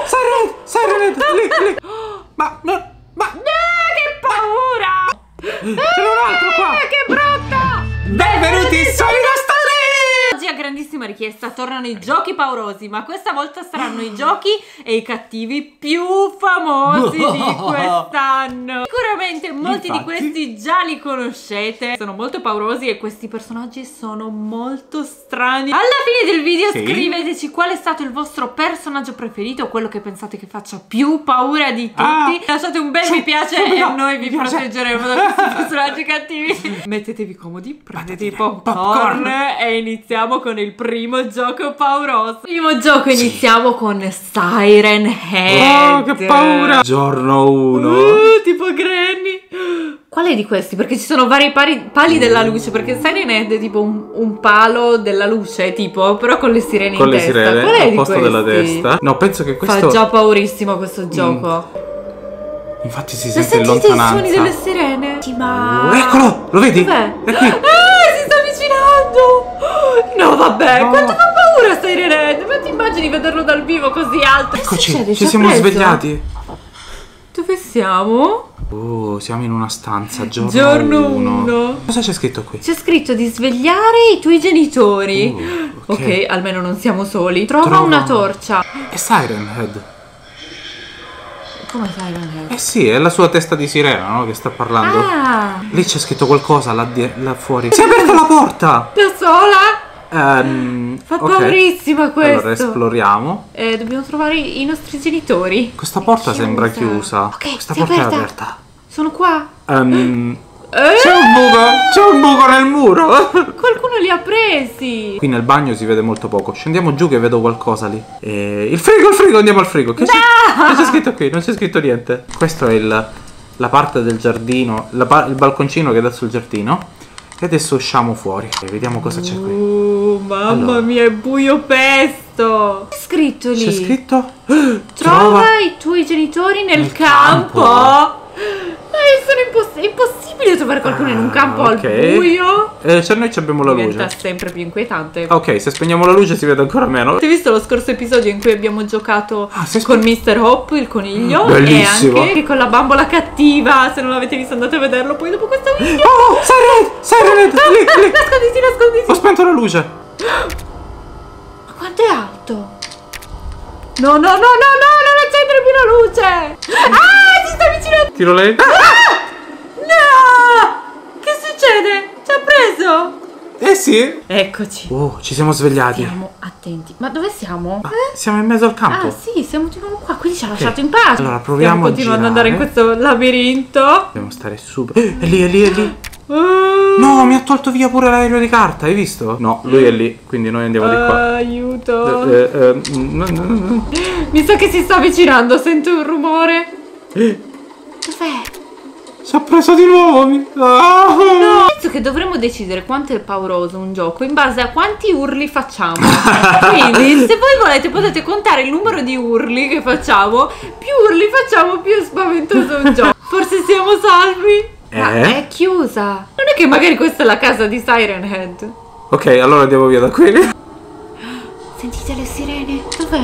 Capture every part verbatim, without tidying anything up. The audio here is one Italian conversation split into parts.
Siren, Siren Head, lì, lì. Ma, no, ma... Eh, che paura! Ce n'è un altro qua. Eh, che brutta! Benvenuti su Story! Oggi a grandissima richiesta tornano i giochi paurosi, ma questa volta saranno i giochi e i cattivi più famosi di quest'anno. Sicuramente molti Infatti. di questi già li conoscete, sono molto paurosi e questi personaggi sono molto strani. Alla fine del video Sì. scriveteci qual è stato il vostro personaggio preferito o quello che pensate che faccia più paura di tutti. Ah. Lasciate un bel Sì, mi piace subito. e noi vi Mi piace. proteggeremo da questi personaggi cattivi. Mettetevi comodi, prendete i popcorn, popcorn. e iniziamo con il primo gioco pauroso. Primo gioco, iniziamo con Siren Head. Oh, che paura. Giorno uno. Uh, tipo Granny. Qual è di questi? Perché ci sono vari pari, pali della luce. Perché Siren Head è tipo un, un palo della luce, tipo, però con le sirene Con in le testa. sirene Qual è al di posto questi? della testa. No, penso che questo... Fa già paurissimo questo gioco. Infatti si Ma sente in sentite i lontananza. suoni delle sirene? Sì, ma... Oh, eccolo, lo vedi? Dov'è? È qui. Ah, si sta avvicinando! No, vabbè, No. quanto fa paura Siren Head! Ma ti immagini vederlo dal vivo così alto? Che Eccoci, succede? ci ha siamo preso? svegliati. Dove siamo? Oh, siamo in una stanza, giorno, Giorno uno. uno. Cosa c'è scritto qui? C'è scritto di svegliare i tuoi genitori. Uh, ok. ok, almeno non siamo soli. Trova, Trova una una- torcia. È Siren Head. Come Siren Head? Eh sì, è la sua testa di sirena, no? Che sta parlando. Ah, Lì c'è scritto qualcosa là, di- là fuori. Si è aperta la porta! da sola? Ehm, Fa ok. paurissima questo. Allora esploriamo. Eh, dobbiamo trovare i nostri genitori. Questa porta Chiusa. sembra chiusa. Ok, Questa si è porta aperta. è aperta. Sono qua. Ehm, Eh, c'è un buco! C'è un buco nel muro! qualcuno li ha presi. Qui nel bagno si vede molto poco. Scendiamo giù che vedo qualcosa lì. E... Il frigo, il frigo, andiamo al frigo. Che c'è? Che c'è scritto qui? Non c'è scritto niente. Questo è il, la parte del giardino, la pa- il balconcino che dà sul giardino. E adesso usciamo fuori. E vediamo cosa c'è qui. Uh, mamma Allora. mia, è buio pesto. C'è scritto lì. C'è scritto? Trova i tuoi genitori nel, Nel campo. campo. Eh, sono imposs- è impossibile trovare qualcuno in un campo Ah, ok. al buio. Eh, cioè noi ci abbiamo la Diventa luce. sempre più inquietante. Ok, se spegniamo la luce si vede ancora meno. Avete visto lo scorso episodio in cui abbiamo giocato Ah, si è con spe- mister Hope, il coniglio? Bellissimo. E anche con la bambola cattiva. Se non l'avete visto andate a vederlo poi dopo questo video. Oh, Siren! Siren! Lì, lì. Nasconditi, Ho nasconditi. spento la luce. Ma quanto è alto? No, no, no, no, no, non accendere più la luce. Ah, si sta avvicinando. Tiro lei. No! Che succede? Ci ha preso? Eh sì. Eccoci. Oh, ci siamo svegliati. Stiamo attenti. Ma dove siamo? Ah, siamo in mezzo al campo. Ah, sì, siamo di nuovo qua. Quindi ci ha lasciato in pace. Allora, proviamo Stiamo a continuando ad andare in girare. questo labirinto. Dobbiamo stare super. Eh, È lì, è lì, è lì. Uh, No, mi ha tolto via pure l'aereo di carta, hai visto? No, lui è lì, quindi noi andiamo di qua. Aiuto. Eh, eh, eh, mm, mm, mm. Mi sa che si sta avvicinando. Sento un rumore. Eh, Dov'è? ci ha preso di nuovo. mi- Ah! No, penso che dovremmo decidere quanto è pauroso un gioco in base a quanti urli facciamo. Quindi, se voi volete, potete contare il numero di urli che facciamo. Più urli facciamo, più spaventoso è un gioco. Forse siamo salvi. Ma Eh? è chiusa. Non è che magari questa è la casa di Siren Head. Ok, allora andiamo via da qui. Sentite le sirene? Dov'è?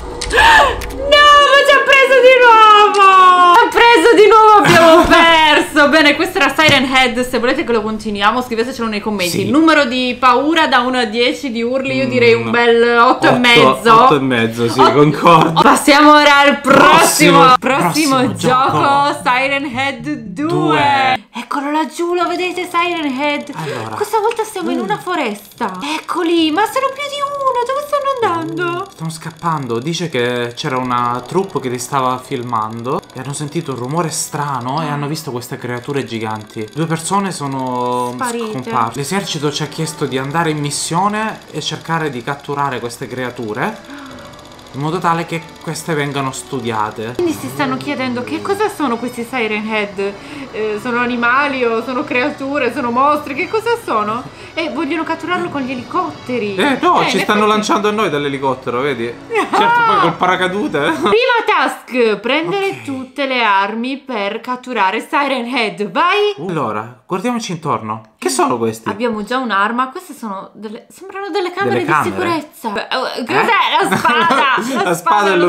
No, ma ci ha preso di nuovo! Ha preso di nuovo, abbiamo perso! Bene, questo era Siren Head. Se volete che lo continuiamo, scrivetecelo nei commenti. Sì. Il numero di paura da uno a dieci di urli, io direi un bel otto e mezzo. otto e mezzo, sì, Otto- concordo. Passiamo ora al prossimo Prossimo- Prossimo, prossimo gioco, gioco. Siren Head due. Due. Eccolo laggiù, lo vedete Siren Head? Allora. Questa volta siamo in una foresta. Eccoli, ma sono più di uno. Dove stanno andando? Stanno scappando. Dice che c'era una troupe che li stava filmando e hanno sentito un rumore strano e hanno visto queste creature giganti. Due persone sono Sparite. scomparse. L'esercito ci ha chiesto di andare in missione e cercare di catturare queste creature in modo tale che queste vengano studiate. Quindi si stanno chiedendo che cosa sono questi Siren Head? Eh, sono animali o sono creature? Sono mostri? Che cosa sono? E vogliono catturarlo con gli elicotteri. Eh no, Eh, ci in stanno effetti- lanciando a noi dall'elicottero, vedi? Certo, poi col paracadute. Prima task, prendere Ok. tutte le armi per catturare Siren Head. Vai! Allora, guardiamoci intorno. Che sono questi? Abbiamo già un'arma. Queste sono delle... sembrano delle camere Delle di camere? sicurezza. Beh, oh, cos'è? La spada! La spada e lo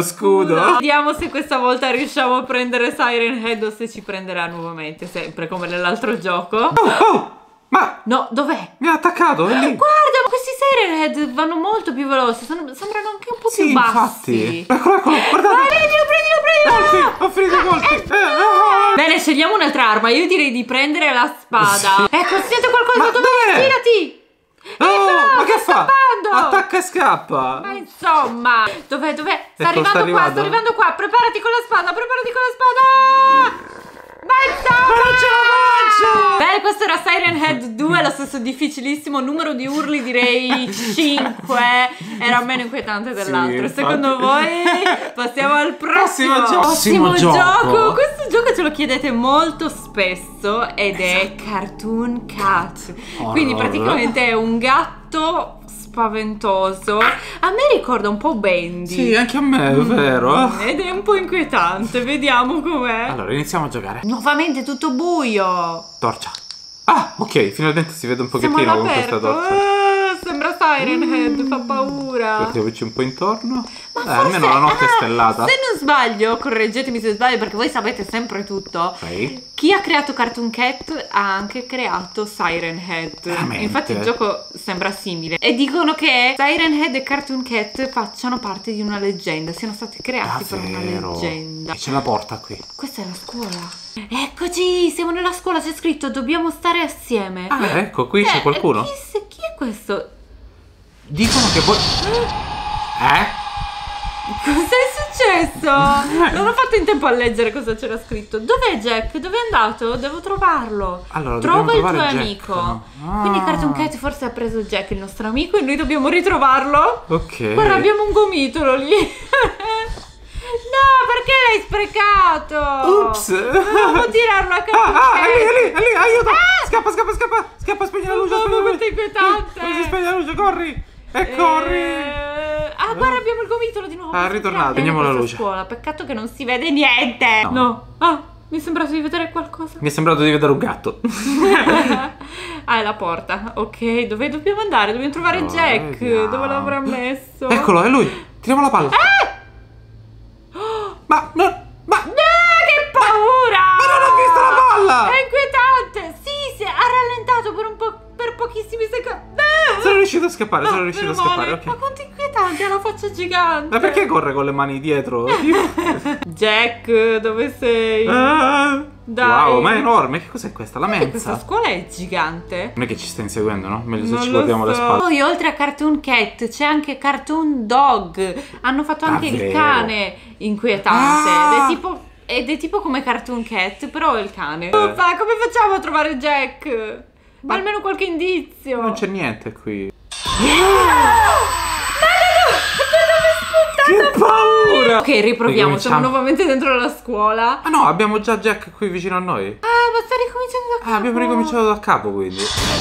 scudo. Vediamo se questa volta riusciamo a prendere Siren Head o se ci prenderà nuovamente, sempre come nell'altro gioco. Oh, oh, ma no, dov'è? mi ha attaccato, è lì. Guarda, questi Siren Head vanno molto più veloci, sono, sembrano anche un po' Sì, più bassi. infatti. Eccolo, eccolo, guardate. Vai, prendilo, prendilo, prendilo. Colpi, ho finito i colpi. Eh, eh. Bene, scegliamo un'altra arma. Io direi di prendere la spada. Sì. Ecco, sento qualcosa. Ma dove? dov'è? Girati. Oh, Ecco, ma che sta fa? scappando. Attacca e scappa. Ma insomma, dov'è, dov'è? Sta Ecco, arrivando sta qua, arrivando. sta arrivando qua. Preparati con la spada, preparati con la spada. Ma insomma, Ma non ce la faccio. bene, questo era Siren Head due, lo stesso difficilissimo. Numero di urli direi cinque. Era meno inquietante dell'altro. Sì, Secondo voi? Passiamo al prossimo, Prossimo gioco. prossimo Prossimo gioco. gioco. Questo gioco ce lo chiedete molto spesso ed è Cartoon Cat. Quindi Horror. praticamente è un gatto spaventoso. A me ricorda un po' Bendy. Sì, anche a me, è vero. Mm, ed è un po' inquietante. Vediamo com'è. Allora, iniziamo a giocare. Nuovamente tutto buio. Torcia. Ah, ok, finalmente si vede un Siamo pochettino con questa all'aperto. torcia. Ah, sembra Siren Head, fa paura. Guardiamoci un po' intorno. Ma Eh, forse- almeno la notte è ah, stellata. Se non sbaglio, correggetemi se sbaglio perché voi sapete sempre tutto. Ok. Chi ha creato Cartoon Cat ha anche creato Siren Head. Veramente? Infatti il gioco sembra simile. E dicono che Siren Head e Cartoon Cat facciano parte di una leggenda, siano stati creati per una Davvero? leggenda. E c'è la porta qui. Questa è la scuola. Eccoci, siamo nella scuola, c'è scritto dobbiamo stare assieme. Ah, ecco, qui c'è Eh, qualcuno. Chi, se- chi è questo? Dicono che poi... Eh? Cos'è successo? Non ho fatto in tempo a leggere cosa c'era scritto. Dov'è Jack? Dove è andato? Devo trovarlo. Allora, Trova il dobbiamo tuo trovare Jack. amico. Ah. Quindi Cartoon Cat forse ha preso Jack, il nostro amico, e noi dobbiamo ritrovarlo. Ok. Guarda, abbiamo un gomitolo lì. No, perché l'hai sprecato? Ups. Dovevamo tirarlo a Cartoon Ah, ah, Cat. è lì, è lì, è lì, aiuto! Scappa, scappa, scappa! Scappa, spegni la luce, Mamma, spegni la quanto luce! è inquietante. Come si spegne la luce, corri! E corri! Eh, Ah, guarda, abbiamo il gomitolo di nuovo. Ah, è ritornato, Bene spegniamo la questa luce. Scuola. Peccato che non si vede niente. No. No. Ah, mi è sembrato di vedere qualcosa. Mi è sembrato di vedere un gatto. Ah, è la porta. Ok, dove dobbiamo andare? Dobbiamo trovare Oh, Jack. vediamo. Dove l'avrà messo? Eccolo, è lui! Tiriamo la palla! Ma, no, ma... Ah, che paura! Ma non ho visto la palla! È inquietante. Sì, sì, ha rallentato per un po', per pochissimi secondi. Sono riuscito a scappare, No, sono riuscito a meno scappare, male. ok. Ma quanto è inquietante, ha la faccia gigante. Ma perché corre con le mani dietro? Jack, dove sei? Ah, Dai. wow, ma è enorme. Che cos'è questa? La Perché questa mensa? scuola è gigante. Non è che ci sta inseguendo, no? Meglio se Non ci lo guardiamo le so. spalle. Poi oltre a Cartoon Cat c'è anche Cartoon Dog. Hanno fatto anche il Davvero? cane inquietante. Ah! Ed è tipo ed è tipo come Cartoon Cat, però è il cane. Uffa, come facciamo a trovare Jack? Ma almeno qualche indizio. Non c'è niente qui. Che paura! Ok, riproviamo. Siamo Ricominciamo. nuovamente dentro la scuola. Ah no, abbiamo già Jack qui vicino a noi. Ah, ma sta ricominciando da capo. Ah, abbiamo ricominciato da capo quindi.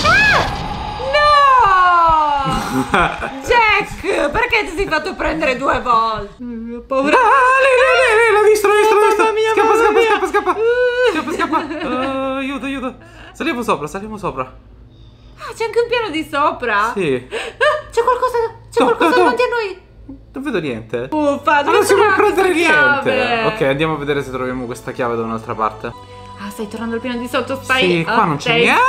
No! Jack, perché ti sei fatto prendere due volte? Ho paura. Ah, lì, lì, lì, lì, l'ho visto, l'ho visto, l'ho visto. Mamma mia, Scappa, mamma scappa, mia. scappa, scappa. Scappa, scappa. Ah, aiuto, aiuto. Saliamo sopra, saliamo sopra. Ah, c'è anche un piano di sopra. Sì. Ah, c'è qualcosa, c'è No, qualcosa no, no. davanti a noi. Non vedo niente. Uffa, Ma dove non si può troviamo prendere questa niente. chiave? Ok, andiamo a vedere se troviamo questa chiave da un'altra parte. Ah, stai tornando al piano di sotto, stai. Sì, qua non c'è attento. niente.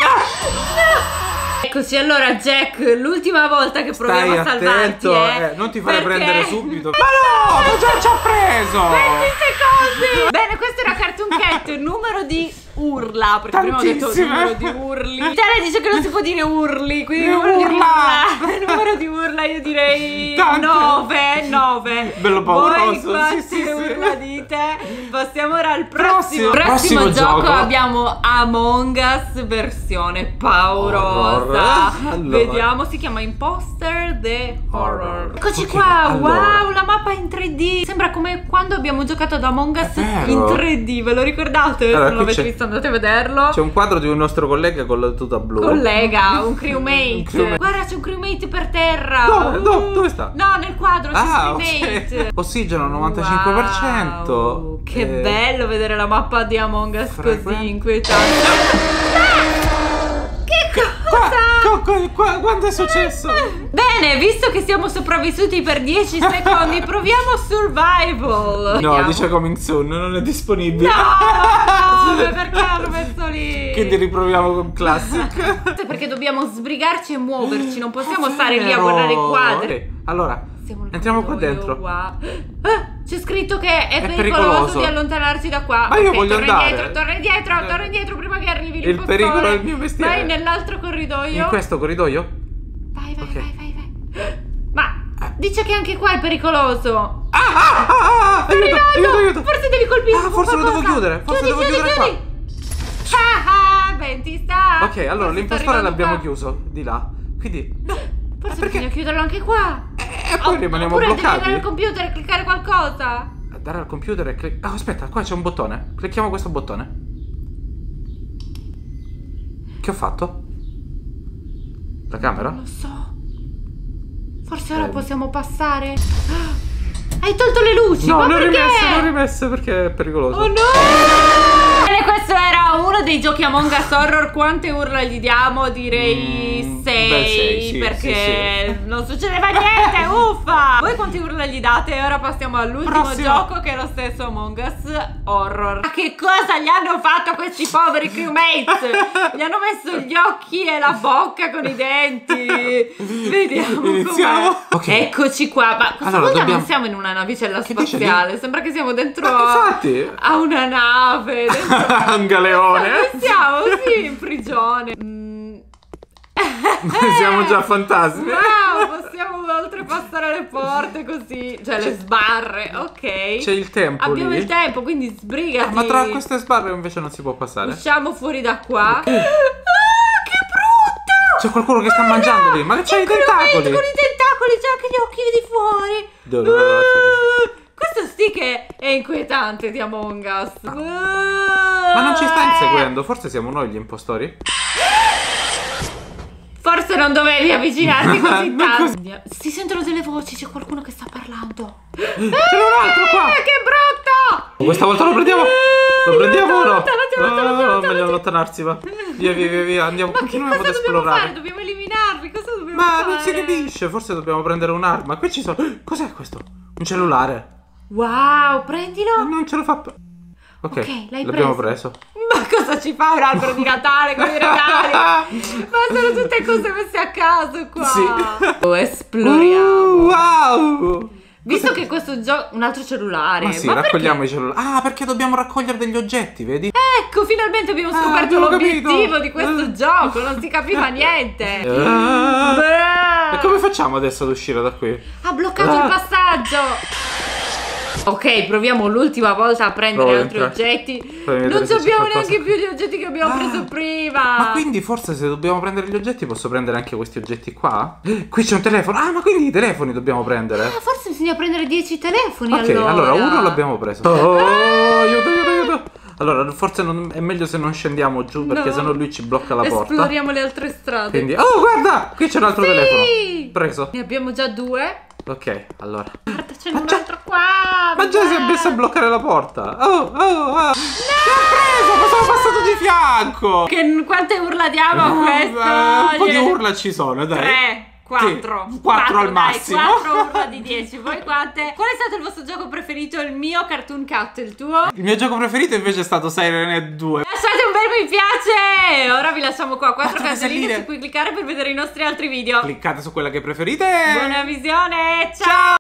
Eccoci, allora Jack, l'ultima volta che proviamo Stai a salvarti, attento, eh, eh, non ti fare perché- prendere subito. Ma no, già ci ha preso. venti secondi! Bene, questo era Cartoon Cat, numero di urla, perché prima ho detto Tantissime. numero di urli. Tele dice che non si può dire urli, quindi Eh, numero di urla. urla. Numero di urla io direi Tante. nove, nove. Bello pauroso, Voi sì, quante sì, sì. urla dite? Passiamo ora al prossimo. Prossimo- Prossimo, prossimo gioco, gioco. abbiamo Among Us versione paurosa. Horror. Allora. Vediamo, si chiama Imposter the Horror. Horror. Eccoci Ok, qua, allora. wow, la mappa è in tre D. Sembra come quando abbiamo giocato ad Among Us È vero. in tre D, ve lo ricordate? Allora, Se non qui l'avete c'è- visto andate a vederlo. C'è un quadro di un nostro collega con la tuta blu. Collega, un crewmate. Un crewmate. Guarda, c'è un crewmate per terra. Dove? Uh. Dove? Dove sta? No, nel quadro c'è Ah, un crewmate. ok. Ossigeno novantacinque per cento. Wow, che Eh, bello vedere la mappa di Among Us Frequen- così inquietante. Ah! Che cosa? Qua, Dio, qu qu quando è successo? Bene, visto che siamo sopravvissuti per dieci secondi, proviamo survival. No, Vediamo. dice coming soon, non è disponibile. No, perché l'hanno messo lì? Quindi riproviamo con classic. Perché dobbiamo sbrigarci e muoverci, non possiamo Ah, stare lì a vero. guardare i quadri. Ok, allora, Siamo nel entriamo qua corridoio, dentro. qua. Ah, c'è scritto che è, È pericoloso, pericoloso. di allontanarsi da qua. Ma io Ok, voglio torna andare. indietro, torna indietro, Eh. torna indietro prima che arrivi Il l'impostore. pericolo è il mio mestiere. Vai nell'altro corridoio. In questo corridoio? Vai, vai, Ok. vai, vai, vai. Ma dice che anche qua è pericoloso. Ah, ah, ah, ah, Sta aiuto, arrivando. aiuto, aiuto. Forse devi colpire Ah, con forse lo devo qualcosa. chiudere, forse Chiudi, devo chiudi, chiudere chiudi. Ah, ah, venti sta. Ok, allora Forse sta l'impostore arrivando l'abbiamo qua. chiuso di là. Quindi, no. Forse perché? bisogna chiuderlo anche qua. E poi Oh, rimaniamo oppure devi bloccati. andare al computer e cliccare qualcosa. Andare al computer e clic... Ah, aspetta, qua c'è un bottone. Clicchiamo questo bottone. Che ho fatto? La camera? Non lo so. Forse ora Eh. possiamo passare. Ah, hai tolto le luci. No, ma le ho perché? rimesse, le ho rimesse perché è pericoloso. Oh no! Bene, questo era uno dei giochi Among Us Horror. Quante urla gli diamo? Direi Mm, sei, beh, sei, sì, perché sì, sì. non succedeva niente, uffa! Voi quante urla gli date? E ora passiamo all'ultimo Prossimo. gioco, che è lo stesso Among Us Horror. Ma che cosa gli hanno fatto questi poveri crewmates? Gli hanno messo gli occhi e la bocca con i denti. Vediamo Iniziamo. com'è. Ok. Eccoci qua. Ma questa Allora, volta dobbiamo- non siamo in una navicella Che dice spaziale. Sembra che siamo dentro Ma infatti. a una nave. Dentro... Un galeone. Siamo, sì, in prigione. Mm. Siamo già fantasmi. Wow, possiamo oltrepassare le porte così. Cioè le sbarre, ok. C'è il tempo Abbiamo lì. il tempo, quindi sbrigati. Ah, ma tra queste sbarre invece non si può passare. Usciamo fuori da qua. Ok. Ah, che brutto! C'è qualcuno che sta mangiando lì. Ma che c'ha i tentacoli? Con i tentacoli, c'è anche gli occhi di fuori. Dove? Dove? Dove? Uh, questo sì che è inquietante di Among Us. Uh, Ma non ci sta inseguendo. Forse siamo noi gli impostori. Forse non dovevi avvicinarti così Non tanto. così. Andiamo. Si sentono delle voci, c'è qualcuno che sta parlando. Ce n'è un altro qua. Eh, che brutto! Questa volta lo prendiamo. Lo prendiamo o no? Allontanatevi, No, allontanatevi, no, allontanatevi. meglio allontanarsi, va. Via, via, via, via. Andiamo, Ma che continuiamo cosa ad dobbiamo esplorare. fare? Dobbiamo eliminarli. Cosa dobbiamo Ma fare? non si capisce. Forse dobbiamo prendere un'arma. Qui ci sono. Cos'è questo? Un cellulare. Wow, prendilo. Non ce lo fa. Ok, Ok, l'hai l'abbiamo preso. preso. Ma cosa ci fa un albero di Natale con i regali? Ma sono tutte cose messe a caso qua. Sì. Oh, esploriamo. Uh, wow. Visto che questo gioco... Un altro cellulare. Ma sì, Ma raccogliamo perché? i cellulari. Ah, perché dobbiamo raccogliere degli oggetti, vedi? Ecco, finalmente abbiamo Ah, scoperto abbiamo l'obiettivo capito. di questo Eh. gioco. Non si capiva niente. Ah. Beh. E come facciamo adesso ad uscire da qui? Ha bloccato Ah. il passaggio. Ok, proviamo l'ultima volta a prendere Provo, altri entra. oggetti. Fammi vedere Non se c'è abbiamo qualcosa. neanche più gli oggetti che abbiamo Ah. preso prima. Ma quindi forse se dobbiamo prendere gli oggetti posso prendere anche questi oggetti qua? Eh, Qui c'è un telefono. Ah, ma quindi i telefoni dobbiamo prendere. Ah, forse bisogna prendere dieci telefoni. Ok, allora, allora uno l'abbiamo preso. Oh, aiuto, aiuto, aiuto. Allora, forse non- è meglio se non scendiamo giù perché No. sennò lui ci blocca la porta. Esploriamo le altre strade. Quindi, oh, guarda, qui c'è un altro Sì! telefono. Preso. Ne abbiamo già due. Ok, allora. Guarda, c'è Ma un già- altro qua. Ma già si è messo a bloccare la porta. Oh, oh, oh. Che ha preso? Ma sono passato di fianco. Che, quante urla diamo a Eh, questo? un po' di Gliene- urla ci sono, dai. Tre. Quattro. Sì, quattro al dai, massimo. Quattro urla di dieci. Voi quante? Qual è stato il vostro gioco preferito? Il mio Cartoon Cat, il tuo? Il mio gioco preferito invece è stato Siren due. Lasciate un bel mi piace. Ora vi lasciamo qua quattro Quattro caselline caselline. su cui cliccare per vedere i nostri altri video. Cliccate su quella che preferite. Buona visione. Ciao.